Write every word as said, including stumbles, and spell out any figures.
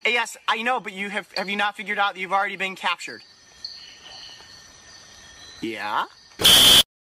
Yes, I know, but you have have you not figured out that you've already been captured? Yeah?